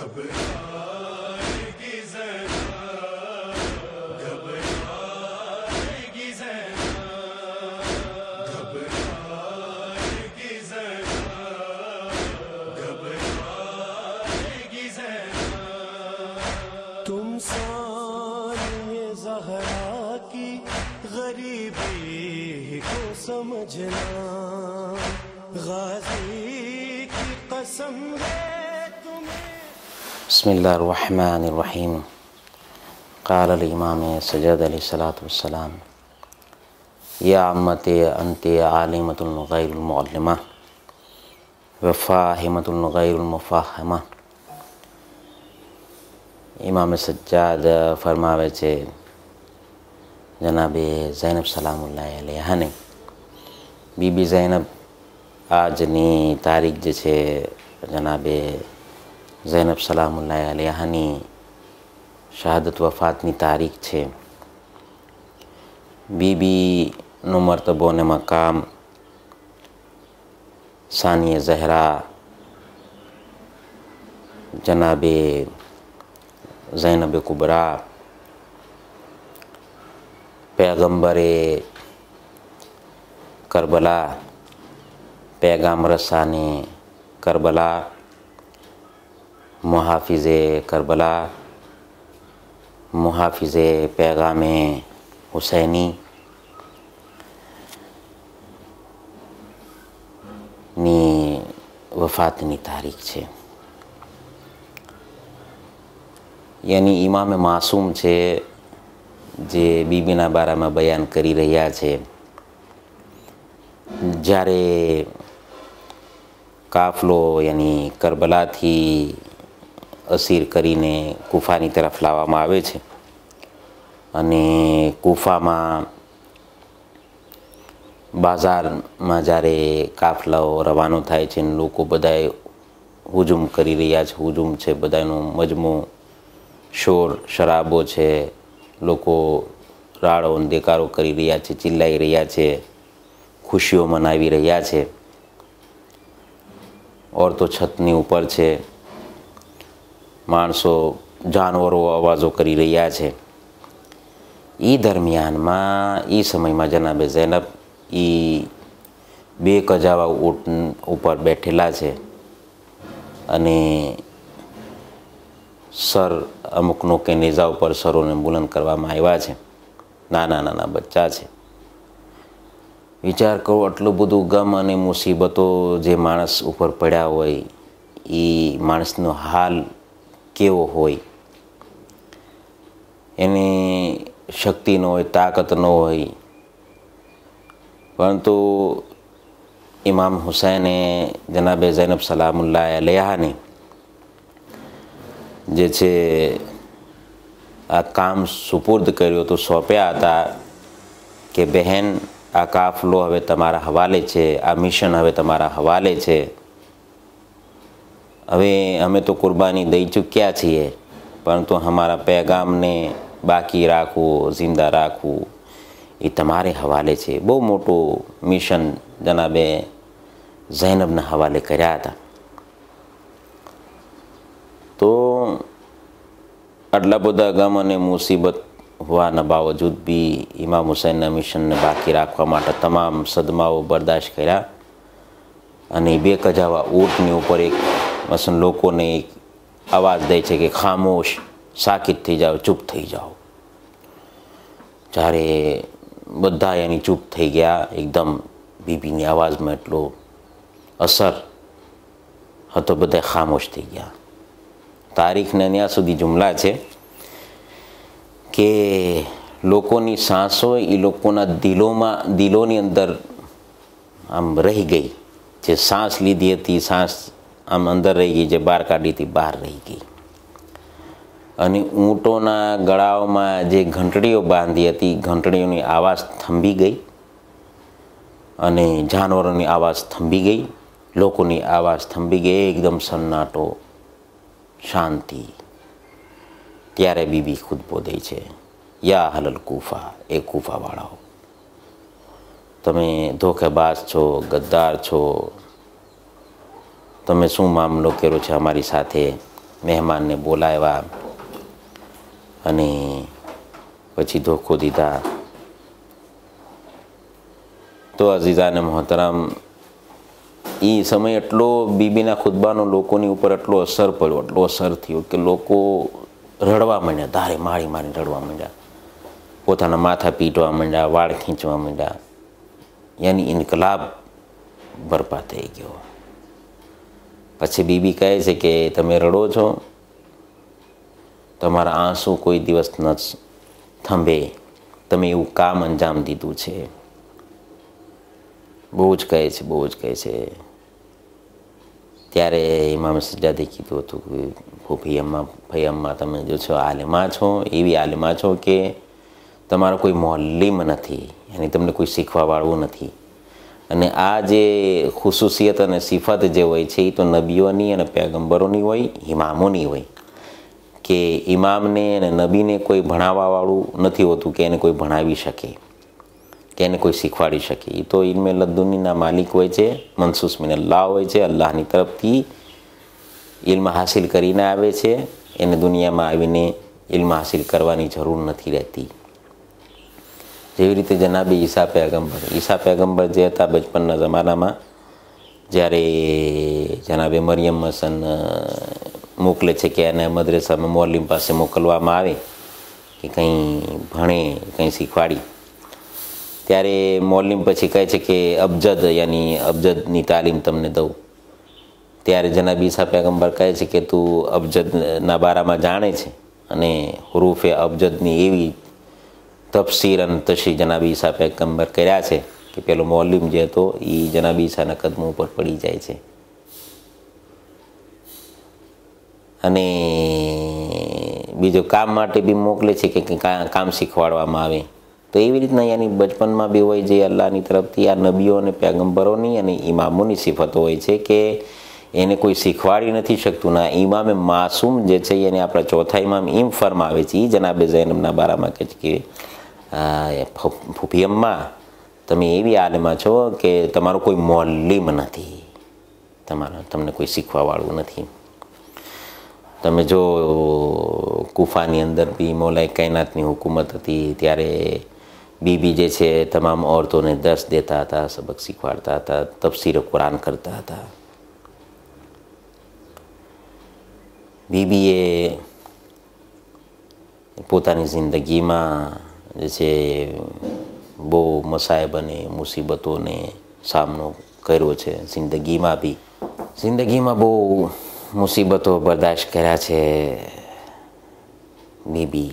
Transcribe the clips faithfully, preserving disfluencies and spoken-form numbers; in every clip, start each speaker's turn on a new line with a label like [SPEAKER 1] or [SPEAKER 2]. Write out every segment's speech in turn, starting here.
[SPEAKER 1] تم ثانی زہرا کی غریبی کو سمجھنا، غازی کی قسم ہے تمہیں۔
[SPEAKER 2] بسم اللہ الرحمن الرحیم۔ قال الامام سجد علیہ الصلاۃ والسلام یا امت انت عالمۃ غیر المعلمہ وفاہمۃ غیر المفاہمہ۔ امام سجاد فرماوے છે જનાબે ઝૈનબ સલામુલ્લાહ અલૈહાને બીબી ઝૈનબ આજની તારીખ જે છે જનાબે ઝૈનબ સલામુલ્લાહ અલૈહાની શહાદત વફાતની તારીખ છે। બીબીનો મરતબો અને મકામ સાનિય ઝહરા જનાબે ઝૈનબ કુબરા پیغمبر کربلا، پیغام رسان کربلا، محافظ کربلا، محافظ پیغام حسینی ની વફાતની તારીખ છે। યાની ઇમામ માસૂમ છે જે બીબીના બારામાં બયાન કરી રહ્યા છે। જ્યારે કાફલો યાની કરબલાથી અસીર કરીને કુફાની તરફ લાવવામાં આવે છે અને કુફામાં બાજારમાં જ્યારે કાફલાઓ રવાનો થાય છે ને લોકો બધાએ હુજુમ કરી રહ્યા છે, હુજુમ છે બધાનો મજમો, શોર શરાબો છે, લોકો રાડો દેકારો કરી રહ્યા છે, ચિલ્લાઈ રહ્યા છે, ખુશીઓ મનાવી રહ્યા છે। ઓરતો છતની ઉપર છે, માણસો જાનવરો અવાજો કરી રહ્યા છે। એ દરમિયાનમાં એ સમયમાં જનાબે ઝૈનબ એ બે કજાવા ઊંટ ઉપર બેઠેલા છે અને સર અમુકનો કે નેજા ઉપર સરોને બુલંદ કરવામાં આવ્યા છે, નાના નાના બચ્ચા છે। વિચાર કરો આટલું બધું ગમ અને મુસીબતો જે માણસ ઉપર પડ્યા હોય એ માણસનો હાલ કેવો હોય, એની શક્તિ ન હોય, તાકાત ન હોય, પરંતુ ઇમામ હુસૈને જનાબે ઝૈનબ સલામુલ્લાહ અલૈહાને જે છે આ કામ સુપુર્દ કર્યું હતું, સોંપ્યા હતા કે બહેન આ કાફલો હવે તમારા હવાલે છે, આ મિશન હવે તમારા હવાલે છે, હવે અમે તો કુરબાની દઈ ચૂક્યા છીએ પરંતુ અમારા પેગામને બાકી રાખવું, જિંદા રાખવું એ તમારે હવાલે છે। બહુ મોટું મિશન જનાબે ઝૈનબના હવાલે કર્યા હતા। તો આટલા બધા ગમ અને મુસીબત હોવાના બાવજૂદ બી ઇમામ હુસૈનના મિશનને બાકી રાખવા માટે તમામ સદમાઓ બરદાશ્ત કર્યા અને બે કજાવા ઊંટની ઉપર એક મસન લોકોને એક અવાજ દે છે કે ખામોશ, સાકિત થઈ જાઓ, ચૂપ થઈ જાઓ। જ્યારે બધા એની ચૂપ થઈ ગયા, એકદમ બીબીની અવાજમાં એટલો અસર હતો, બધા ખામોશ થઈ ગયા। તારીખને ત્યાં સુધી જુમલા છે કે લોકોની સાંસો એ લોકોના દિલોમાં દિલોની અંદર આમ રહી ગઈ, જે સાંસ લીધી હતી સાંસ આમ અંદર રહી ગઈ, જે બહાર કાઢી હતી બહાર રહી ગઈ। અને ઊંટોના ગળાઓમાં જે ઘંટડીઓ બાંધી હતી ઘંટડીઓની આવાજ થંભી ગઈ અને જાનવરોની આવાજ થંભી ગઈ, લોકોની આવાજ થંભી ગઈ, એકદમ સન્નાટો, શાંતિ। ત્યારે બીબી ખુદબો દે છે, યા અહલલ કૂફા, એ કૂફાવાળાઓ, તમે ધોકેબાજ છો, ગદ્દાર છો, તમે શું મામલો કર્યો છે અમારી સાથે, મહેમાનને બોલાવ્યા અને પછી ધોખો દીધા. તો અઝીઝાને મોહતરમ, એ સમય એટલો બીબીના ખુતબાનો લોકોની ઉપર એટલો અસર પડ્યો, એટલો અસર થયો કે લોકો રડવા માંડ્યા, ધારે મારી મારી રડવા માંડ્યા, પોતાના માથા પીટવા માંડ્યા, વાળ ખીંચવા માંડ્યા. યાની ઇન્કલાબ બરપા થઈ ગયો. પછી બીબી કહે છે કે તમે રડો છો, તમારા આંસુ કોઈ દિવસ ન થંભે, તમે એવું કામ અંજામ દીધું છે. બહુ જ કહે છે, બહુ જ કહે છે. ત્યારે ઇમામ સજ્જાદે કીધું હતું કે ફૂફી અમ્મા, ભાઈ અમ્મા, તમે જો છો આલિમા છો, એવી આલિમા છો કે તમારો કોઈ મોલ્લીમ નથી, yani તમને કોઈ શીખવાવાળવું નથી. અને આ જે ખુસુસિયત અને સિફત જે હોય છે એ તો નબીઓની અને પેગમ્બરોની હોય, ઇમામોની હોય, કે ઇમામને અને નબીને કોઈ ભણાવવાવાળું નથી હોતું કે એને કોઈ ભણાવી શકે, કે એને કોઈ શીખવાડી શકે. એ તો ઇલ્મે લદ્દુનીના માલિક હોય છે, મનસૂસ મિન અલ્લાહ હોય છે, અલ્લાહની તરફથી ઇલ્મ હાસિલ કરીને આવે છે. એને દુનિયામાં આવીને ઇલ્મ હાસિલ કરવાની જરૂર નથી રહેતી. જેવી રીતે જનાબી ઈસા પેગમ્બર, ઈસા પેગમ્બર જે હતા બચપનના જમાનામાં, જ્યારે જનાબે મરિયમ મસન મોકલે છે કે એને મદ્રેસામાં મોલ્લીમ પાસે મોકલવામાં આવે કે કંઈ ભણે, કંઈ શીખવાડી, ત્યારે મોલ્લીમ પછી કહે છે કે અબજદ, યાની અબજદની તાલીમ તમને દઉં. ત્યારે જનાબી ઈસા પેગમ્બર કહે છે કે તું અબજદના બારામાં જાણે છે અને હુરૂફે અબજદની એવી તફસીર અને તશરી જનાબી ઈસા પેગમ્બર કર્યા છે કે પેલો મોલ્લીમ જે હતો એ જનાબી ઈસાના કદમો ઉપર પડી જાય છે. અને બીજો કામ માટે બી મોકલે છે કે કામ શીખવાડવામાં આવે. તો એવી રીતના યાની બચપનમાં બી હોય જે અલ્લાહની તરફથી આ નબીઓ અને પેગમ્બરોની અને ઇમામોની સિફતો હોય છે કે એને કોઈ શીખવાડી નથી શકતું. ના, ઇમામે માસૂમ જે છે એને આપણા ચોથા ઇમામ એમ ફરમાવે છે, એ જનાબે ઝૈનબના બારામાં કહે છે કે ફૂફી અમ્મા, તમે એવી આલિમા છો કે તમારો કોઈ મોલ્લીમ નથી, તમારા તમને કોઈ શીખવાવાળું નથી. તમે જો કુફાની અંદર બી મૌલાએ કાયનાતની હુકુમત હતી ત્યારે બીબી જે છે તમામ औरतोને દર્સ દેતા હતા, સબક શીખવાડતા હતા, તફસીર કુરાન કરતા હતા. બીબીએ પોતાની જિંદગીમાં જે છે બહુ મસાયબ અને મુસીબતોને સામનો કર્યો છે. જિંદગીમાં બી જિંદગીમાં બહુ મુસીબતો બરદાશ્ત કર્યા છે બીબી.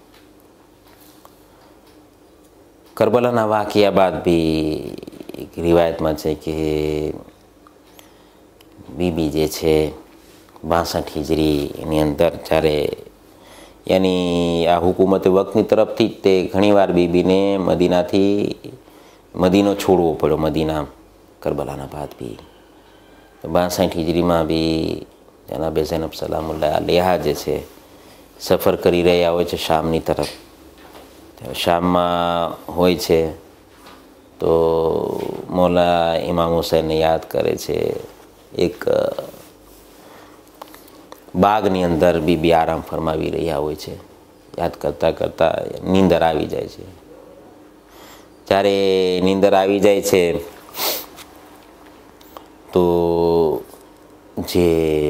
[SPEAKER 2] કરબલાના વાકિયા બાદ બી એક રિવાયતમાં છે કે બીબી જે છે બાસઠ હિજરીની અંદર જ્યારે યાની આ હુકુમતે વક્તની તરફથી જ તે ઘણીવાર બીબીને મદીનાથી મદીનો છોડવો પડ્યો, મદીના કરબલાના બાદ બી. તો બાસઠ હિજરીમાં બી જનાબે ઝૈનબ સલામુલ્લાહ અલૈહા જે છે સફર કરી રહ્યા હોય છે શામની તરફ. શામમાં હોય છે તો મૌલા ઇમામ હુસૈનને યાદ કરે છે. એક બાગની અંદર બીબી આરામ ફરમાવી રહ્યા હોય છે. યાદ કરતાં કરતાં નીંદર આવી જાય છે. જ્યારે નીંદર આવી જાય છે તો જે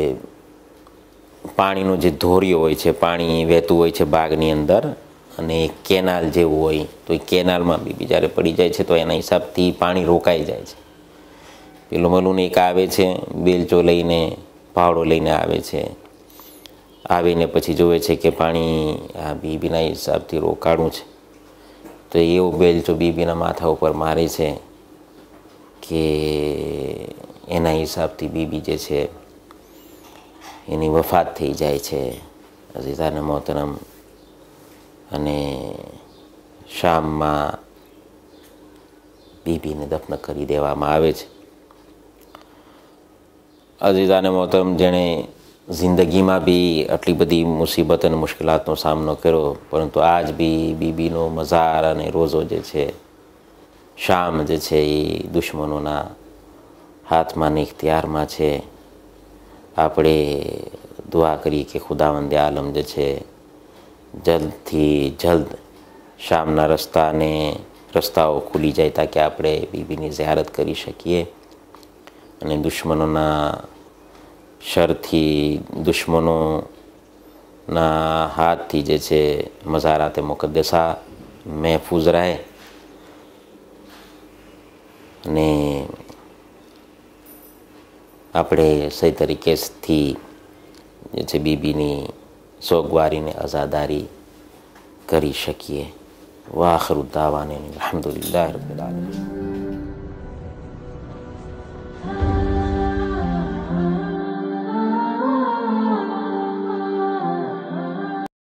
[SPEAKER 2] પાણીનો જે ધોરિયો હોય છે, પાણી વહેતું હોય છે બાગની અંદર, અને કેનાલ જેવું હોય, તો એ કેનાલમાં બીબી જ્યારે પડી જાય છે તો એના હિસાબથી પાણી રોકાઈ જાય છે. પેલો મલુન એક આવે છે, બેલચો લઈને, પાવડો લઈને આવે છે. આવીને પછી જોવે છે કે પાણી આ બીબીના હિસાબથી રોકાણું છે. તો એવો બેલચો બીબીના માથા ઉપર મારે છે કે એના હિસાબથી બીબી જે છે એની વફાત થઈ જાય છે. અઝીઝાને મોહતરમ, અને શામમાં બીબીને દફન કરી દેવામાં આવે છે. અઝીઝાને મોહતરમ, જેણે જિંદગીમાં બી આટલી બધી મુસીબત અને મુશ્કેલાતનો સામનો કર્યો, પરંતુ આજ બી બીબીનો મઝાર અને રોઝો જે છે શામ જે છે એ દુશ્મનોના હાથમાં ને ઇખ્તિયારમાં છે. આપણે દુઆ કરી કે ખુદાવંદ આલમ જે છે જલ્દથી જલ્દ શામના રસ્તાને રસ્તાઓ ખુલી જાય તાકે આપણે બીબીની ઝિયારત કરી શકીએ અને દુશ્મનોના શરથી દુશ્મનોના હાથથી જે છે મઝારાત મુકદ્દસા મહેફૂઝ રહે અને આપણે સહી તરીકેથી જે છે બીબીની સોગવારીને અઝાદારી કરી શકીએ. વાખિરુ દાવાના અલ્હમ્દુલિલ્લાહિ રબ્બિલ આલમીન.